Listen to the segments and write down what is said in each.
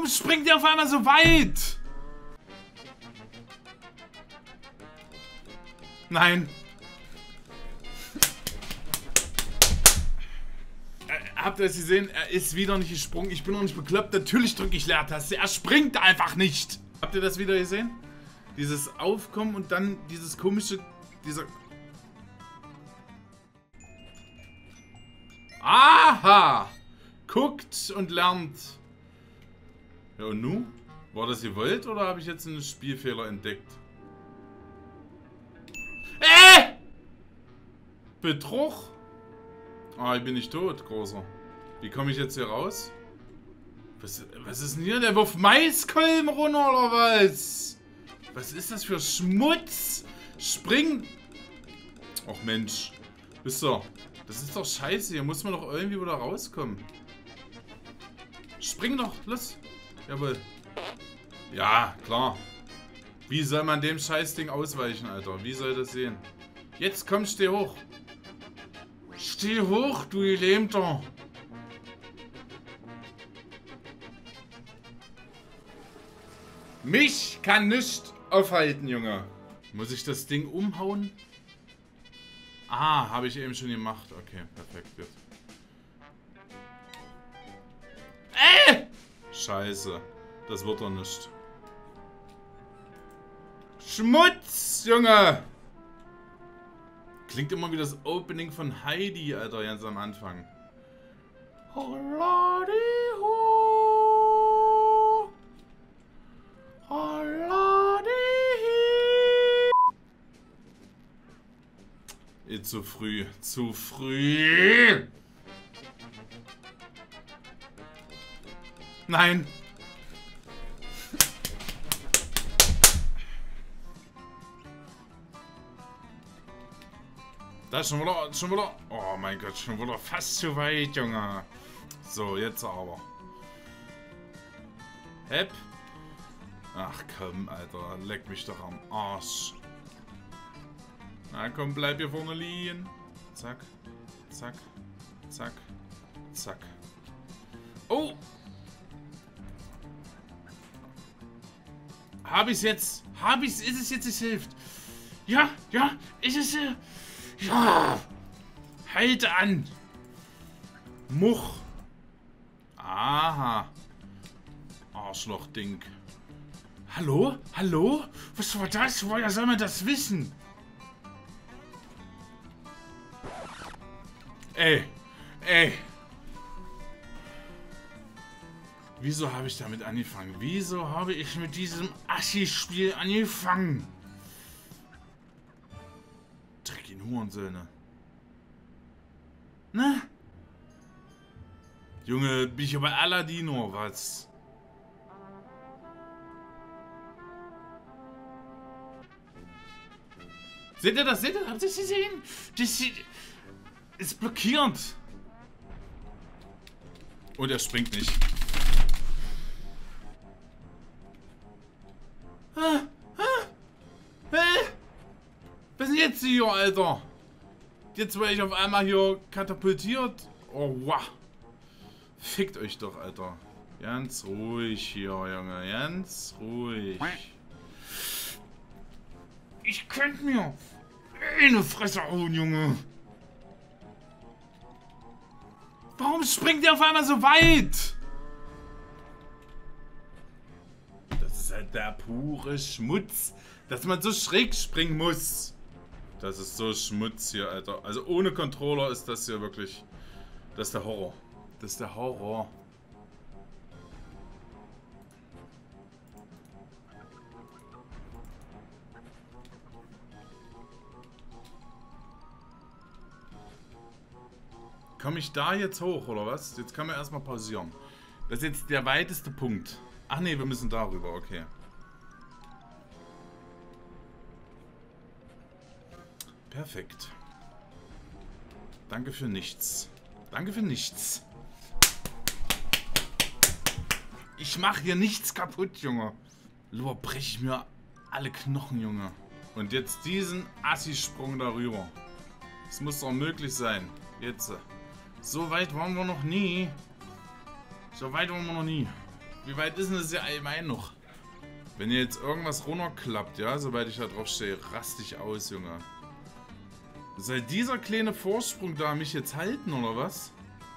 springt der auf einmal so weit? Nein. Habt ihr das gesehen? Er ist wieder nicht gesprungen. Ich bin noch nicht bekloppt. Natürlich drücke ich Leertaste. Er springt einfach nicht. Habt ihr das wieder gesehen? Dieses Aufkommen und dann dieses komische... Aha! Guckt und lernt. Ja, und nu? War das gewollt oder habe ich jetzt einen Spielfehler entdeckt? Betrug? Ah, ich bin nicht tot, Großer. Wie komme ich jetzt hier raus? Was ist denn hier? Der wirft Maiskolben runter oder was? Was ist das für Schmutz? Spring! Och Mensch. Wisst ihr, das ist doch scheiße. Hier muss man doch irgendwie wieder rauskommen. Spring doch, los. Jawohl. Ja, klar. Wie soll man dem Scheißding ausweichen, Alter? Wie soll das sehen? Jetzt komm, steh hoch. Steh hoch, du Gelähmter. Mich kann nicht aufhalten, Junge. Muss ich das Ding umhauen? Ah, habe ich eben schon gemacht. Okay, perfekt. Gut. Scheiße. Das wird doch nicht. Schmutz, Junge. Klingt immer wie das Opening von Heidi, Alter, ganz am Anfang. Zu früh. Zu früh. Nein. Da ist schon wieder. Oh mein Gott, schon wieder fast zu weit, Junge. So, jetzt aber. Hepp. Ach komm, Alter. Leck mich doch am Arsch. Na komm, bleib hier vorne liegen. Zack. Zack. Zack. Zack. Oh! Hab ich's jetzt? Hab ich's? Ist es jetzt? Es hilft. Ja, ja, ist es. Ja! Halte an! Much! Aha! Arschloch-Ding. Hallo? Hallo? Was war das? Woher soll man das wissen? Ey! Ey! Wieso habe ich damit angefangen? Wieso habe ich mit diesem Assi-Spiel angefangen? Dreckige Hurensöhne. Ne? Junge, bin ich aber Aladino, was? Seht ihr das? Seht ihr das? Habt ihr das gesehen? Das ist blockierend. Und er springt nicht. Was ist denn jetzt hier, Alter? Jetzt werde ich auf einmal hier katapultiert. Oh, wow. Fickt euch doch, Alter. Ganz ruhig hier, Junge. Ganz ruhig. Ich könnte mir eine Fresse hauen, Junge. Warum springt der auf einmal so weit? Das ist halt der pure Schmutz, dass man so schräg springen muss. Das ist so Schmutz hier, Alter. Also ohne Controller ist das hier wirklich... Das ist der Horror. Das ist der Horror. Komme ich da jetzt hoch, oder was? Jetzt können wir erstmal pausieren. Das ist jetzt der weiteste Punkt. Ach nee, wir müssen darüber, okay. Perfekt. Danke für nichts. Danke für nichts. Ich mache hier nichts kaputt, Junge. Lieber breche ich mir alle Knochen, Junge. Und jetzt diesen Assi-Sprung darüber. Das muss doch möglich sein. Jetzt. So weit waren wir noch nie. So weit waren wir noch nie. Wie weit ist denn das ja allgemein noch? Wenn ihr jetzt irgendwas runterklappt, ja, sobald ich da drauf stehe, raste ich aus, Junge. Soll dieser kleine Vorsprung da mich jetzt halten, oder was?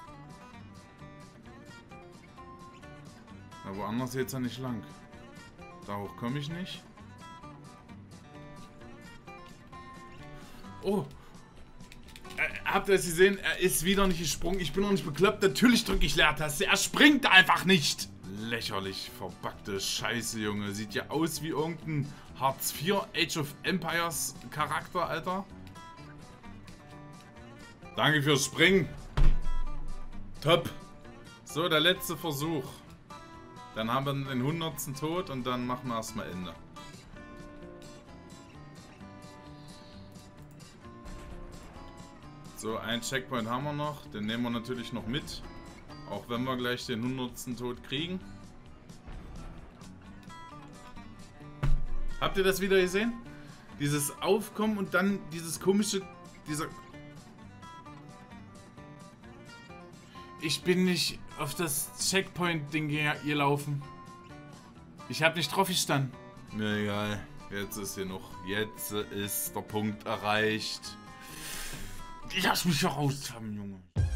Na, woanders geht's ja nicht lang. Da hoch komme ich nicht. Oh! Habt ihr das gesehen? Er ist wieder nicht gesprungen. Ich bin noch nicht bekloppt. Natürlich drücke ich Leertaste. Er springt einfach nicht. Lächerlich verbackte Scheiße, Junge. Sieht ja aus wie irgendein Hartz IV Age of Empires Charakter, Alter. Danke fürs Springen. Top. So, der letzte Versuch. Dann haben wir den 100. Tod und dann machen wir erstmal Ende. So, einen Checkpoint haben wir noch. Den nehmen wir natürlich noch mit. Auch wenn wir gleich den 100. Tod kriegen. Habt ihr das wieder gesehen? Dieses Aufkommen und dann dieses komische... Ich bin nicht auf das Checkpoint-Ding gelaufen. Ich habe nicht drauf gestanden. Mir egal. Jetzt ist hier noch... Jetzt ist der Punkt erreicht. Lass mich heraus haben, Junge.